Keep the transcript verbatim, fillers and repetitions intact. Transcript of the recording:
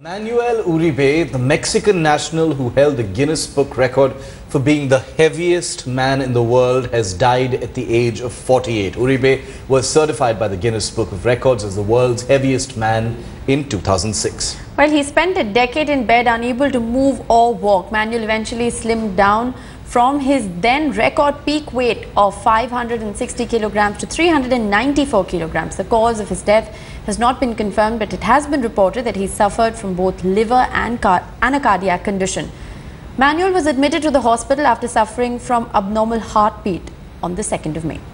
Manuel Uribe, the Mexican national who held the Guinness Book record for being the heaviest man in the world, has died at the age of forty-eight. Uribe was certified by the Guinness Book of Records as the world's heaviest man in two thousand six. Well, he spent a decade in bed, unable to move or walk. Manuel eventually slimmed down from his then record peak weight of five hundred sixty kilograms to three hundred ninety-four kilograms. The cause of his death has not been confirmed, but it has been reported that he suffered from both liver and, car and a cardiac condition. Manuel was admitted to the hospital after suffering from abnormal heartbeat on the second of May.